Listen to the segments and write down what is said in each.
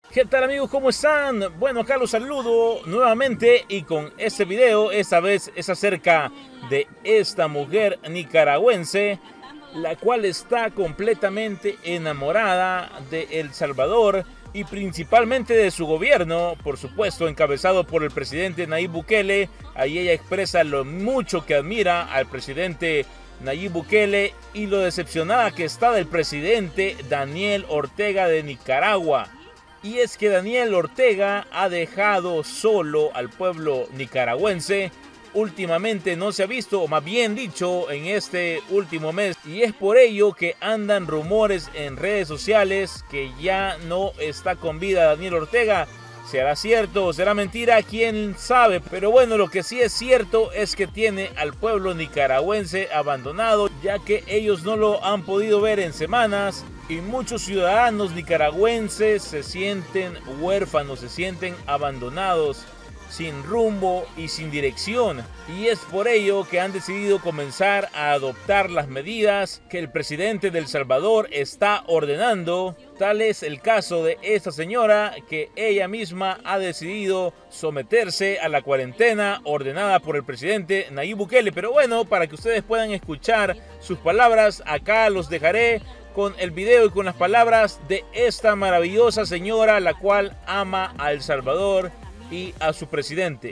¿Qué tal amigos? ¿Cómo están? Bueno, acá los saludo nuevamente y con este video, esta vez es acerca de esta mujer nicaragüense, la cual está completamente enamorada de El Salvador y principalmente de su gobierno, por supuesto encabezado por el presidente Nayib Bukele. Ahí ella expresa lo mucho que admira al presidente Nayib Bukele y lo decepcionada que está del presidente Daniel Ortega de Nicaragua. Y es que Daniel Ortega ha dejado solo al pueblo nicaragüense. Últimamente no se ha visto, o más bien dicho, en este último mes. Y es por ello que andan rumores en redes sociales que ya no está con vida Daniel Ortega. ¿Será cierto o será mentira? ¿Quién sabe? Pero bueno, lo que sí es cierto es que tiene al pueblo nicaragüense abandonado, ya que ellos no lo han podido ver en semanas. Y muchos ciudadanos nicaragüenses se sienten huérfanos, se sienten abandonados, sin rumbo y sin dirección. Y es por ello que han decidido comenzar a adoptar las medidas que el presidente de El Salvador está ordenando. Tal es el caso de esta señora, que ella misma ha decidido someterse a la cuarentena ordenada por el presidente Nayib Bukele. Pero bueno, para que ustedes puedan escuchar sus palabras, acá los dejaré con el video y con las palabras de esta maravillosa señora, la cual ama a El Salvador y a su presidente.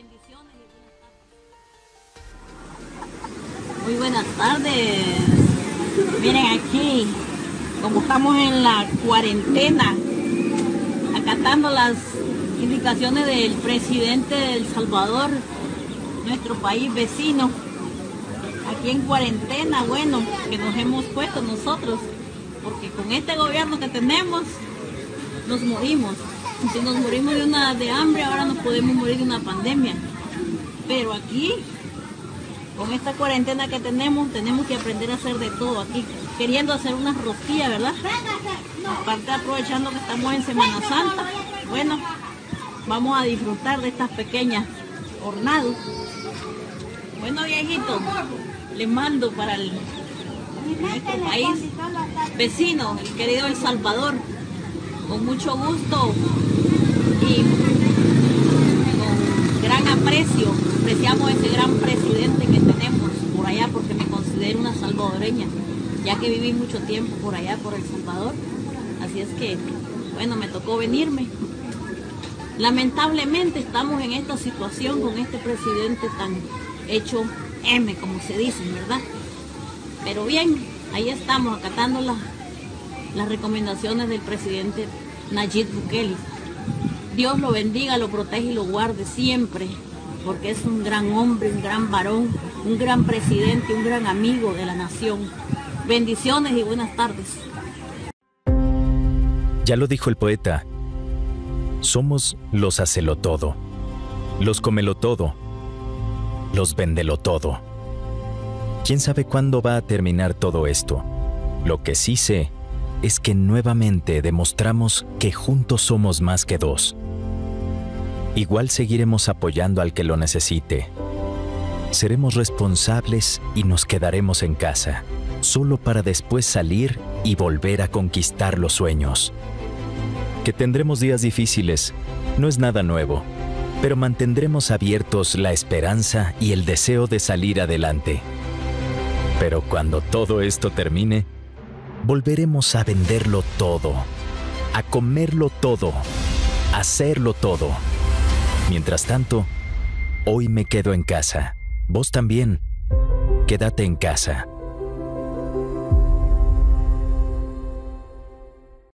Muy buenas tardes. Miren aquí, como estamos en la cuarentena, acatando las indicaciones del presidente de El Salvador, nuestro país vecino, aquí en cuarentena, bueno, que nos hemos puesto nosotros, porque con este gobierno que tenemos, nos morimos. Si nos morimos de hambre, ahora nos podemos morir de una pandemia. Pero aquí, con esta cuarentena que tenemos que aprender a hacer de todo aquí. Queriendo hacer unas rosquillas, ¿verdad? Aparte, aprovechando que estamos en Semana Santa, bueno, vamos a disfrutar de estas pequeñas hornados. Bueno, viejitos, les mando para nuestro país vecino, el querido El Salvador, con mucho gusto y con gran aprecio. Apreciamos ese gran presidente que tenemos por allá, porque me considero una salvadoreña, ya que viví mucho tiempo por allá, por El Salvador. Así es que, bueno, me tocó venirme. Lamentablemente estamos en esta situación con este presidente tan hecho M, como se dice, ¿verdad? Pero bien, ahí estamos acatando las recomendaciones del presidente Nayib Bukele. Dios lo bendiga, lo protege y lo guarde siempre, porque es un gran hombre, un gran varón, un gran presidente, un gran amigo de la nación. Bendiciones y buenas tardes. Ya lo dijo el poeta, somos los hacelo todo, los comelo todo, los véndelo todo. ¿Quién sabe cuándo va a terminar todo esto? Lo que sí sé es que nuevamente demostramos que juntos somos más que dos. Igual seguiremos apoyando al que lo necesite. Seremos responsables y nos quedaremos en casa, solo para después salir y volver a conquistar los sueños. Que tendremos días difíciles, no es nada nuevo, pero mantendremos abiertos la esperanza y el deseo de salir adelante. Pero cuando todo esto termine, volveremos a venderlo todo, a comerlo todo, a hacerlo todo. Mientras tanto, hoy me quedo en casa. Vos también, quédate en casa.